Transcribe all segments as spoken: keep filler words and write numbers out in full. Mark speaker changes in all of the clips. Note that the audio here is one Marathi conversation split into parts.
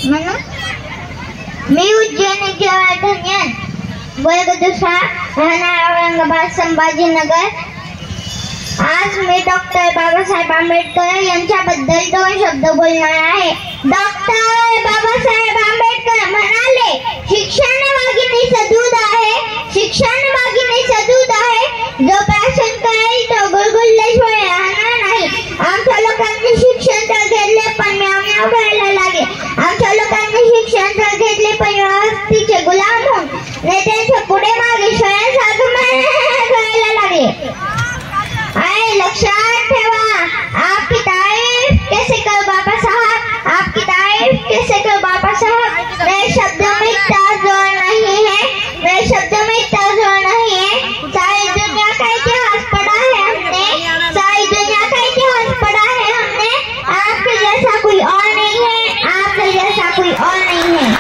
Speaker 1: म्हणून मी उज्जैन धन्यन वर्ग दुसरा राहणार औरंगाबाद संभाजीनगर। आज मी डॉक्टर बाबासाहेब आंबेडकर यांच्याबद्दल दोन शब्द बोलणार आहे। डॉक्टर बाबासाहेब आंबेडकर म्हणाले, शिक्षण वाघिणीचं दूध आहे, शिक्षण वाघिणीचं दूध आहे, जो प्राशन करेल तो गुलगुलल्याशिवाय राहणार नाही। आमच्या लोकांनी शिक्षण तर घेतले पण म्याव म्याव करायला लागले। आमच्या लोकांनी शिक्षण तर घेतले पण व्यवस्थेचे गुलाम होऊन नेत्यांच्या पुढे मागे स्वयंसारखं करायला लागले। आए लक्षात ठेवा, आपकी तारीफ कैसे करो बाबा साहब, आपकी तारीफ कैसे करो बाबा साहब। मेरे शब्दों में इतना जोर नहीं है, मेरे शब्दों में इतना जोर नहीं है। सारी दुनिया का इतिहास पढ़ा है हमने, सारी दुनिया का इतिहास पढ़ा है हमने। आपके जैसा कोई और नहीं है, आपके जैसा कोई और नहीं है।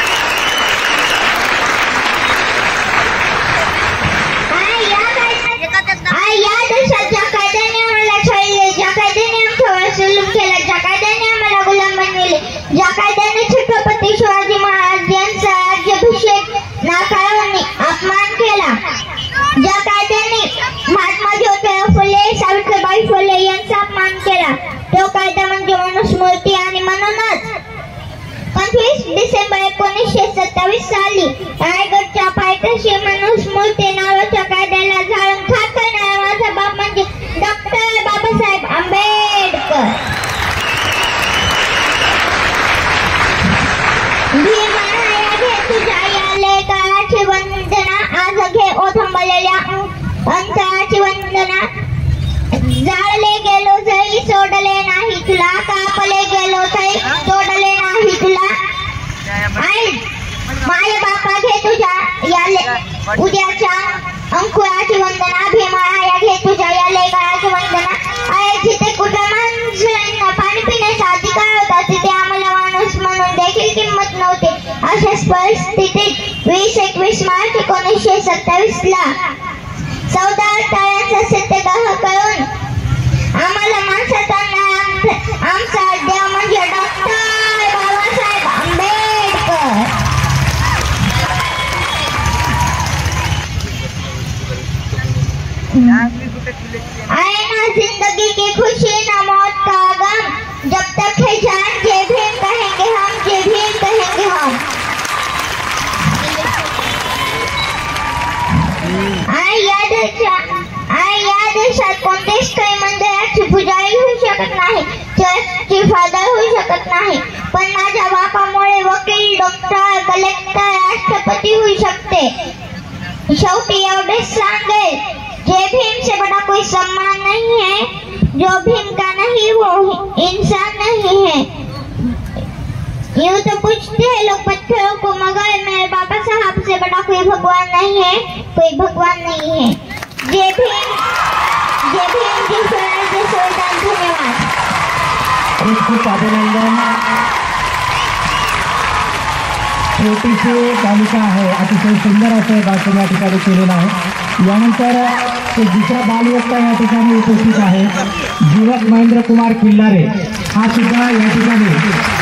Speaker 1: ज्या कायद्याने छत्रपती शिवाजी महाराज यांचा राज्याभिषेक नाकारून अपमान केला, ज्या कायद्याने महात्मा ज्योतिराव फुले सावित्रीबाई फुले यांचा अपमान केला, तो कायदा म्हणजे मनुस्मृती। आणि म्हणूनच पंचवीस डिसेंबर एकोणीसशे सत्तावीस साली रायगडच्या पायथ्याशी मनुस्मृती नावाच्या कायद्याला जाळून खाक करणारा माझा बाप म्हणजे डॉक्टर बाबासाहेब आंबेडकर। भीमाया घे तुझ्या या लेकराची वंदना, आज घे ओथंबलेल्या अंतराची वंदना। जाळले गेलो तरी सोडले नाही तुला, कापले गेलो तरी सोडले नाही तुला। आई माय बापा घे तुझ्या या उद्याच्या अंकुराची वंदना। भीमाया घे तुझ्या या लेकराची वंदना। आई जिथे कुठे माणसांना पाणी पिण्याचा अधिकार होता, तिथे आम्हाला माणूस म्हणून देखील किंमत नव्हती। अशाच परिस्थितीत वीस एकवीस मार्च एकोणीसशे सत्तावीस ला चौदा तळ्यांचा सत्याग्रह करून आम्हाला माणसाचा आमचा देव म्हणजे डॉक्टर बाबासाहेब आंबेडकर। आए ना जिंदगी की खुशी ना मौत का गम, जब तक है जान जय भीम कहेंगे हम, जय भीम कहेंगे हम। आए या देशात आए या देशात कोणतेच काही मंदिराची पुजारी होऊ शकत नाही, चर्चची फादर होऊ शकत नाही, पण माझ्या बापामुळे वकील, डॉक्टर, कलेक्टर, राष्ट्रपती होऊ शकते। शेवटी एवढेच सांगेल, जय भीम से बड़ा कोई सम्मान नहीं है, जो भीम का नहीं वो इंसान नहीं है। यूं तो पूछते हैं लोग पत्थरों को, मगर मेरे बाबा साहब से बड़ा कोई भगवान नहीं है, कोई भगवान नहीं है। जय भीम, जय भीम, जय स्वराज, जय संविधान। धन्यवाद।
Speaker 2: खूप खूप अभिनंदन। छोटीशी तालिका आहे, अतिशय सुंदर असे भाषण या ठिकाणी केलेलं आहे। यानंतर दुसरा बालवक्ता या ठिकाणी उपस्थित आहे, जीवक महेंद्र कुमार किल्लारे, हा सुद्धा या ठिकाणी